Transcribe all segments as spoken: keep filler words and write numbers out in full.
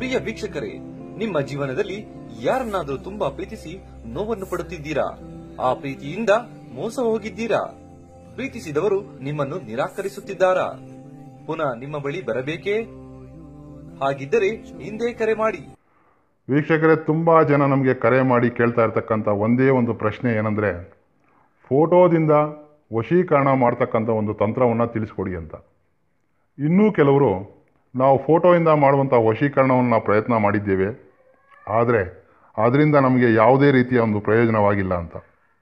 ಪ್ರಿಯ ವೀಕ್ಷಕರೇ, ನಿಮ್ಮ ಜೀವನದಲ್ಲಿ ಯಾರನ್ನಾದರೂ ತುಂಬಾ ಪ್ರೀತಿಸಿ ನೋವನ್ನು ಪಡುತ್ತಿದ್ದೀರಾ? ಆ ಪ್ರೀತಿಯಿಂದ ಮೋಸ ಹೋಗಿದ್ದೀರಾ? ಪ್ರೀತಿಸಿದವರು ನಿಮ್ಮನ್ನು ನಿರಾಕರಿಸುತ್ತಿದ್ದಾರಾ? ಪುನಃ ನಿಮ್ಮ ಬಳಿ ಬರಬೇಕೇ? ಹಾಗಿದ್ದರೆ ಹಿಂದೆ ಕರೆ ಮಾಡಿ. ವೀಕ್ಷಕರೇ, ತುಂಬಾ ಜನ ನಮಗೆ ಕರೆ ಮಾಡಿ ಕೇಳ್ತಾ ಇರ್ತಕ್ಕಂಥ ಒಂದೇ ಒಂದು ಪ್ರಶ್ನೆ ಏನಂದ್ರೆ, ಫೋಟೋದಿಂದ ವಶೀಕರಣ ಮಾಡ್ತಕ್ಕಂಥ ಒಂದು ತಂತ್ರವನ್ನು ತಿಳಿಸ್ಕೊಡಿ ಅಂತ. ಇನ್ನೂ ಕೆಲವರು, ನಾವು ಫೋಟೋಯಿಂದ ಮಾಡುವಂಥ ವಶೀಕರಣವನ್ನು ಪ್ರಯತ್ನ ಮಾಡಿದ್ದೇವೆ, ಆದರೆ ಅದರಿಂದ ನಮಗೆ ಯಾವುದೇ ರೀತಿಯ ಒಂದು ಪ್ರಯೋಜನವಾಗಿಲ್ಲ ಅಂತ.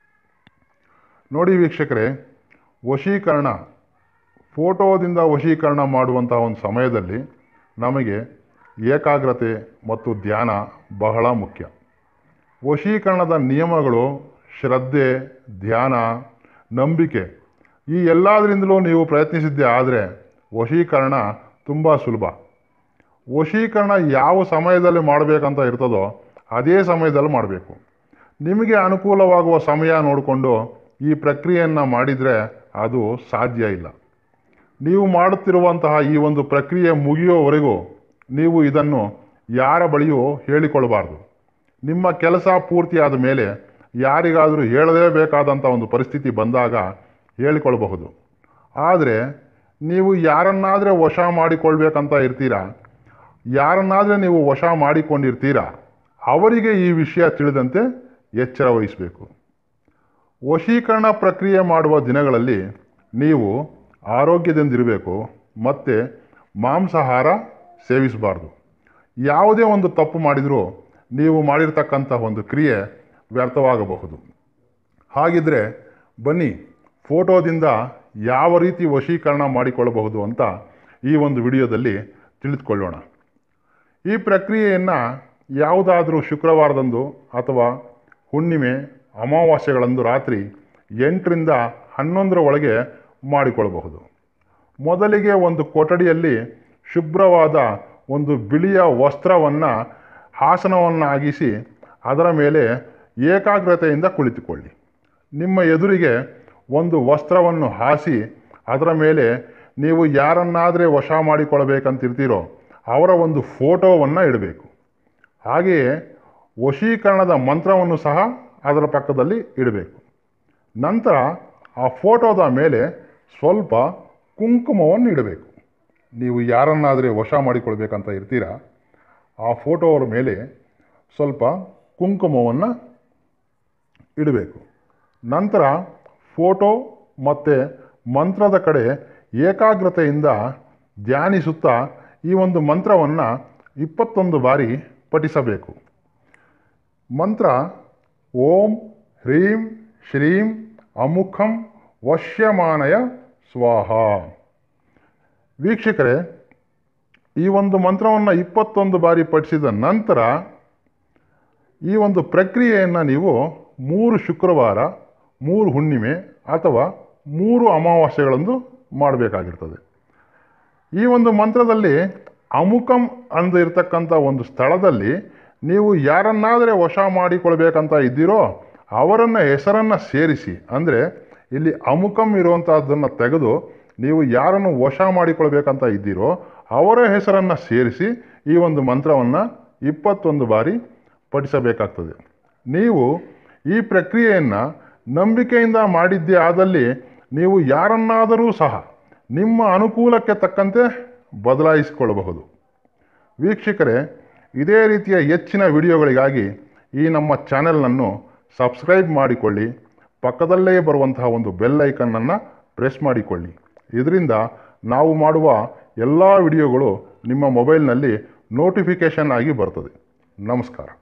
ನೋಡಿ ವೀಕ್ಷಕರೇ, ವಶೀಕರಣ, ಫೋಟೋದಿಂದ ವಶೀಕರಣ ಮಾಡುವಂಥ ಒಂದು ಸಮಯದಲ್ಲಿ ನಮಗೆ ಏಕಾಗ್ರತೆ ಮತ್ತು ಧ್ಯಾನ ಬಹಳ ಮುಖ್ಯ. ವಶೀಕರಣದ ನಿಯಮಗಳು ಶ್ರದ್ಧೆ, ಧ್ಯಾನ, ನಂಬಿಕೆ, ಈ ಎಲ್ಲದರಿಂದಲೂ ನೀವು ಪ್ರಯತ್ನಿಸಿದ್ದೇ ಆದರೆ ವಶೀಕರಣ ತುಂಬ ಸುಲಭ. ವಶೀಕರಣ ಯಾವ ಸಮಯದಲ್ಲಿ ಮಾಡಬೇಕಂತ ಇರ್ತದೋ ಅದೇ ಸಮಯದಲ್ಲಿ ಮಾಡಬೇಕು. ನಿಮಗೆ ಅನುಕೂಲವಾಗುವ ಸಮಯ ನೋಡಿಕೊಂಡು ಈ ಪ್ರಕ್ರಿಯೆಯನ್ನು ಮಾಡಿದರೆ ಅದು ಸಾಧ್ಯ ಇಲ್ಲ. ನೀವು ಮಾಡುತ್ತಿರುವಂತಹ ಈ ಒಂದು ಪ್ರಕ್ರಿಯೆ ಮುಗಿಯೋವರೆಗೂ ನೀವು ಇದನ್ನು ಯಾರ ಬಳಿಯೂ ಹೇಳಿಕೊಳ್ಳಬಾರ್ದು. ನಿಮ್ಮ ಕೆಲಸ ಪೂರ್ತಿಯಾದ ಮೇಲೆ ಯಾರಿಗಾದರೂ ಹೇಳಲೇಬೇಕಾದಂಥ ಒಂದು ಪರಿಸ್ಥಿತಿ ಬಂದಾಗ ಹೇಳಿಕೊಳ್ಳಬಹುದು. ಆದರೆ ನೀವು ಯಾರನ್ನಾದರೆ ವಶ ಮಾಡಿಕೊಳ್ಬೇಕಂತ ಇರ್ತೀರಾ, ಯಾರನ್ನಾದರೆ ನೀವು ವಶ ಮಾಡಿಕೊಂಡಿರ್ತೀರಾ, ಅವರಿಗೆ ಈ ವಿಷಯ ತಿಳಿದಂತೆ ಎಚ್ಚರ ವಹಿಸಬೇಕು. ವಶೀಕರಣ ಪ್ರಕ್ರಿಯೆ ಮಾಡುವ ದಿನಗಳಲ್ಲಿ ನೀವು ಆರೋಗ್ಯದಿಂದಿರಬೇಕು ಮತ್ತು ಮಾಂಸಾಹಾರ ಸೇವಿಸಬಾರ್ದು. ಯಾವುದೇ ಒಂದು ತಪ್ಪು ಮಾಡಿದರೂ ನೀವು ಮಾಡಿರ್ತಕ್ಕಂಥ ಒಂದು ಕ್ರಿಯೆ ವ್ಯರ್ಥವಾಗಬಹುದು. ಹಾಗಿದ್ರೆ ಬನ್ನಿ, ಫೋಟೋದಿಂದ ಯಾವ ರೀತಿ ವಶೀಕರಣ ಮಾಡಿಕೊಳ್ಳಬಹುದು ಅಂತ ಈ ಒಂದು ವಿಡಿಯೋದಲ್ಲಿ ತಿಳಿದುಕೊಳ್ಳೋಣ. ಈ ಪ್ರಕ್ರಿಯೆಯನ್ನು ಯಾವುದಾದ್ರೂ ಶುಕ್ರವಾರದಂದು ಅಥವಾ ಹುಣ್ಣಿಮೆ, ಅಮಾವಾಸ್ಯೆಗಳಂದು ರಾತ್ರಿ ಎಂಟರಿಂದ ಹನ್ನೊಂದರ ಒಳಗೆ ಮಾಡಿಕೊಳ್ಳಬಹುದು. ಮೊದಲಿಗೆ ಒಂದು ಕೊಠಡಿಯಲ್ಲಿ ಶುಭ್ರವಾದ ಒಂದು ಬಿಳಿಯ ವಸ್ತ್ರವನ್ನು ಆಸನವನ್ನಾಗಿಸಿ ಅದರ ಮೇಲೆ ಏಕಾಗ್ರತೆಯಿಂದ ಕುಳಿತುಕೊಳ್ಳಿ. ನಿಮ್ಮ ಎದುರಿಗೆ ಒಂದು ವಸ್ತ್ರವನ್ನು ಹಾಸಿ ಅದರ ಮೇಲೆ ನೀವು ಯಾರನ್ನಾದರೆ ವಶ ಮಾಡಿಕೊಳ್ಳಬೇಕಂತಿರ್ತೀರೋ ಅವರ ಒಂದು ಫೋಟೋವನ್ನು ಇಡಬೇಕು. ಹಾಗೆಯೇ ವಶೀಕರಣದ ಮಂತ್ರವನ್ನು ಸಹ ಅದರ ಪಕ್ಕದಲ್ಲಿ ಇಡಬೇಕು. ನಂತರ ಆ ಫೋಟೋದ ಮೇಲೆ ಸ್ವಲ್ಪ ಕುಂಕುಮವನ್ನು ಇಡಬೇಕು. ನೀವು ಯಾರನ್ನಾದರೆ ವಶ ಮಾಡಿಕೊಳ್ಬೇಕಂತ ಇರ್ತೀರಾ, ಆ ಫೋಟೋರ ಮೇಲೆ ಸ್ವಲ್ಪ ಕುಂಕುಮವನ್ನು ಇಡಬೇಕು. ನಂತರ ಫೋಟೋ ಮತ್ತು ಮಂತ್ರದ ಕಡೆ ಏಕಾಗ್ರತೆಯಿಂದ ಧ್ಯಾನಿಸುತ್ತಾ ಈ ಒಂದು ಮಂತ್ರವನ್ನು ಇಪ್ಪತ್ತೊಂದು ಬಾರಿ ಪಠಿಸಬೇಕು. ಮಂತ್ರ ಓಂ ಹ್ರೀಂ ಶ್ರೀಂ ಅಮುಖಂ ವಶ್ಯಮಾನಯ ಸ್ವಾಹ. ವೀಕ್ಷಕರೇ, ಈ ಒಂದು ಮಂತ್ರವನ್ನು ಇಪ್ಪತ್ತೊಂದು ಬಾರಿ ಪಠಿಸಿದ ನಂತರ ಈ ಒಂದು ಪ್ರಕ್ರಿಯೆಯನ್ನು ನೀವು ಮೂರು ಶುಕ್ರವಾರ, ಮೂರು ಹುಣ್ಣಿಮೆ ಅಥವಾ ಮೂರು ಅಮಾವಾಸ್ಯೆಗಳಂದು ಮಾಡಬೇಕಾಗಿರ್ತದೆ. ಈ ಒಂದು ಮಂತ್ರದಲ್ಲಿ ಅಮುಕಂ ಅಂದು ಇರತಕ್ಕಂಥ ಒಂದು ಸ್ಥಳದಲ್ಲಿ ನೀವು ಯಾರನ್ನಾದರೆ ವಶ ಮಾಡಿಕೊಳ್ಬೇಕಂತ ಇದ್ದೀರೋ ಅವರನ್ನು ಹೆಸರನ್ನು ಸೇರಿಸಿ, ಅಂದರೆ ಇಲ್ಲಿ ಅಮುಕಂ ಇರುವಂಥದ್ದನ್ನು ತೆಗೆದು ನೀವು ಯಾರನ್ನು ವಶ ಮಾಡಿಕೊಳ್ಬೇಕಂತ ಇದ್ದೀರೋ ಅವರ ಹೆಸರನ್ನು ಸೇರಿಸಿ ಈ ಒಂದು ಮಂತ್ರವನ್ನು ಇಪ್ಪತ್ತೊಂದು ಬಾರಿ ಪಠಿಸಬೇಕಾಗ್ತದೆ. ನೀವು ಈ ಪ್ರಕ್ರಿಯೆಯನ್ನು ನಂಬಿಕೆಯಿಂದ ಮಾಡಿದ್ದೇ ಆದಲ್ಲಿ ನೀವು ಯಾರನ್ನಾದರೂ ಸಹ ನಿಮ್ಮ ಅನುಕೂಲಕ್ಕೆ ತಕ್ಕಂತೆ ಬದಲಾಯಿಸಿಕೊಳ್ಳಬಹುದು. ವೀಕ್ಷಕರೇ, ಇದೇ ರೀತಿಯ ಹೆಚ್ಚಿನ ವಿಡಿಯೋಗಳಿಗಾಗಿ ಈ ನಮ್ಮ ಚಾನೆಲ್ನನ್ನು ಸಬ್ಸ್ಕ್ರೈಬ್ ಮಾಡಿಕೊಳ್ಳಿ. ಪಕ್ಕದಲ್ಲೇ ಬರುವಂತಹ ಒಂದು ಬೆಲ್ ಐಕನ್ನನ್ನು ಪ್ರೆಸ್ ಮಾಡಿಕೊಳ್ಳಿ. ಇದರಿಂದ ನಾವು ಮಾಡುವ ಎಲ್ಲ ವಿಡಿಯೋಗಳು ನಿಮ್ಮ ಮೊಬೈಲ್ನಲ್ಲಿ ನೋಟಿಫಿಕೇಷನ್ ಆಗಿ ಬರ್ತದೆ. ನಮಸ್ಕಾರ.